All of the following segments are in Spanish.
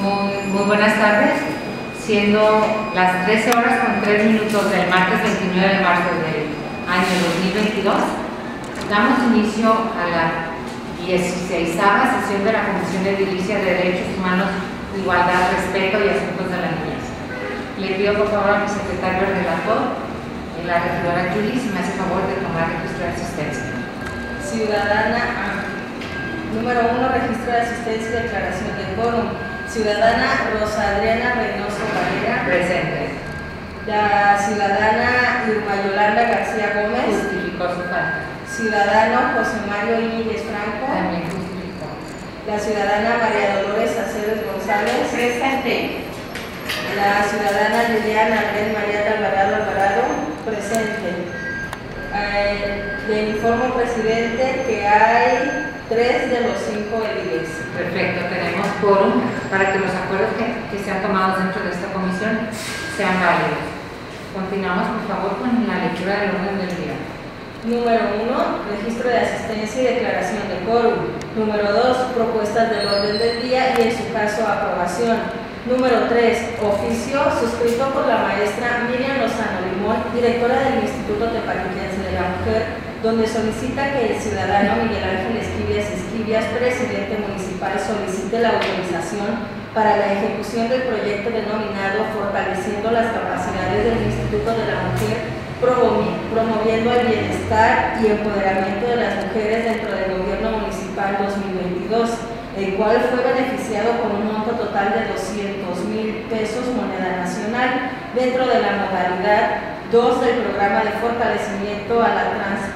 Muy buenas tardes, siendo las 13 horas con 3 minutos del martes 29 de marzo del año 2022, damos inicio a la 16ª sesión de la Comisión de Edilicia de Derechos Humanos, Igualdad, Respeto y Asuntos de la Niñez. Le pido por favor a mi secretario relator, la regidora Julie, si me hace favor de tomar registro de asistencia. Ciudadana número 1, registro de asistencia y declaración de quórum. Ciudadana Rosa Adriana Reynoso Valera. Presente. La ciudadana Irma Yolanda García Gómez. Justificó su falta. Ciudadano José Mario Íñiguez Franco. También justificó. La ciudadana María Dolores Aceves González. Presente. La ciudadana Liliana Alén María Alvarado. Presente. Le informo, presidente, que hay 3 de los 5 ediles. Perfecto, tenemos quórum para que los acuerdos que sean tomados dentro de esta comisión sean válidos. Continuamos, por favor, con la lectura del orden del día. Número 1, registro de asistencia y declaración de quórum. Número 2, propuestas del orden del día y en su caso aprobación. Número 3, oficio suscrito por la maestra Miriam Lozano Limón, directora del Instituto Tepatiquense de la Mujer, donde solicita que el ciudadano Miguel Ángel Esquivias, presidente municipal, solicite la autorización para la ejecución del proyecto denominado Fortaleciendo las capacidades del Instituto de la Mujer, promoviendo el bienestar y empoderamiento de las mujeres dentro del gobierno municipal 2022, el cual fue beneficiado con un monto total de 200,000 pesos moneda nacional dentro de la modalidad 2 del programa de fortalecimiento a la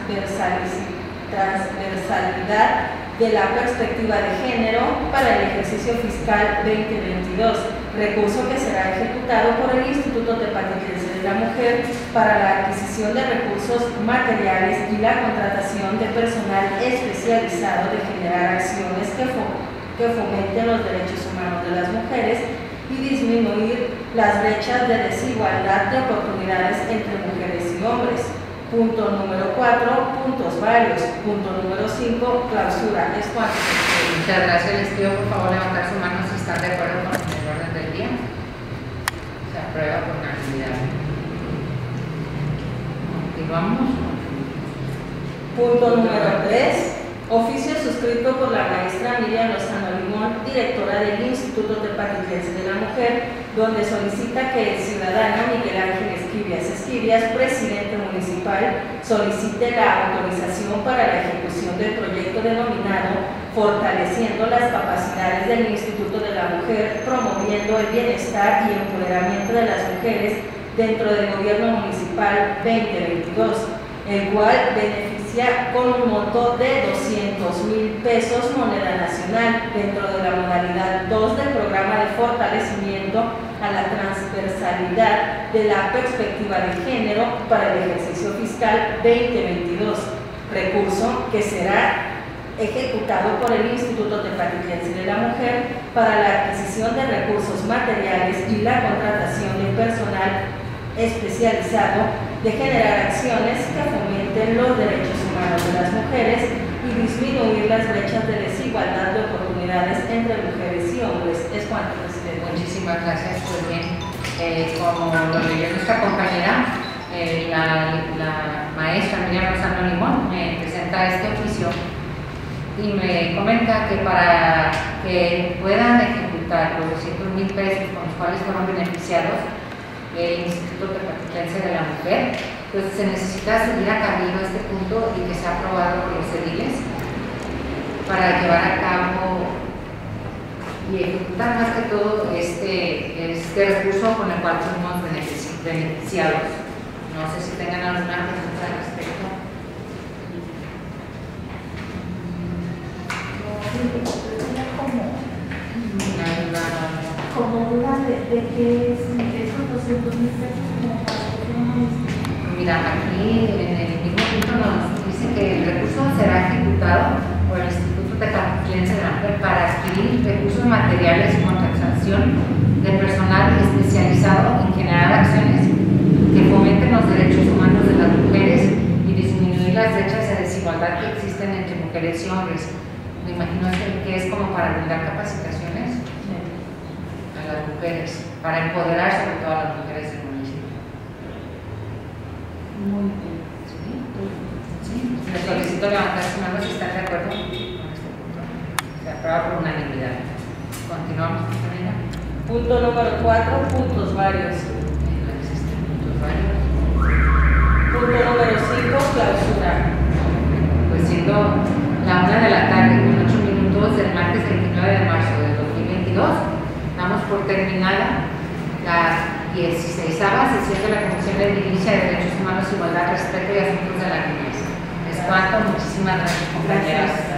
transversalidad de la perspectiva de género para el ejercicio fiscal 2022, recurso que será ejecutado por el Instituto Tepatiquense de la Mujer para la adquisición de recursos materiales y la contratación de personal especializado de generar acciones que fomenten los derechos humanos de las mujeres y disminuir las brechas de desigualdad de oportunidades entre mujeres y hombres. Punto número 4, puntos varios. Punto número 5, clausura. Es cuanto. Muchas gracias. Les pido por favor levantar su mano si están de acuerdo con el orden del día. Se aprueba por unanimidad. Continuamos. Punto número 3. Oficio suscrito por la maestra Miriam Lozano Limón, directora del Instituto Tepatiquense de la Mujer, donde solicita que el ciudadano Miguel Ángel Esquivias, presidente municipal, solicite la autorización para la ejecución del proyecto denominado Fortaleciendo las capacidades del Instituto de la Mujer, promoviendo el bienestar y empoderamiento de las mujeres dentro del gobierno municipal 2022, el cual beneficia con un monto de 200,000 pesos moneda nacional dentro de la modalidad 2 del programa de fortalecimiento a la transversalidad de la perspectiva de género para el ejercicio fiscal 2022, recurso que será ejecutado por el Instituto Tepatiquense de la Mujer para la adquisición de recursos materiales y la contratación de personal especializado de generar acciones que fomenten los derechos humanos de las mujeres y disminuir las brechas de desigualdad de oportunidades entre mujeres y hombres. Es cuanto, presidente. Muchísimas gracias. Pues bien, como lo leyó nuestra compañera, la maestra Miriam Lozano Limón me presenta este oficio y me comenta que para que puedan ejecutar los 200,000 pesos con los cuales fueron beneficiados el Instituto Tepatiquense de la Mujer, pues se necesita seguir a camino este punto y que sea aprobado por los ediles para llevar a cabo y ejecutar más que todo este recurso con el cual fuimos beneficiados. No sé si tengan alguna pregunta al respecto. Como duda de qué es esos 200,000 pesos como para que Mira, aquí en el mismo punto nos dice que el recurso será ejecutado por el Instituto Tepatiquense de la Mujer para adquirir recursos materiales y contratación de personal especializado en generar acciones que fomenten los derechos humanos de las mujeres y disminuir las brechas de desigualdad que existen entre mujeres y hombres. Me imagino que es como para brindar capacitaciones. mujeres, para empoderar sobre todo a las mujeres del municipio. Muy bien. Sí. Les solicito levantar su mano si están de acuerdo con este punto. Se aprueba por unanimidad. Continuamos, compañera. Punto número 4, puntos varios. No existen puntos varios. Punto número 5, clausura. Pues siendo la 1 de la tarde con 8 minutos del martes 29 de marzo del 2022, damos por terminada la 16ª sesión de la Comisión de Edilicia de Derechos Humanos, Igualdad, Respeto y Asuntos de la Niñez. Les cuento, muchísimas gracias, compañeras.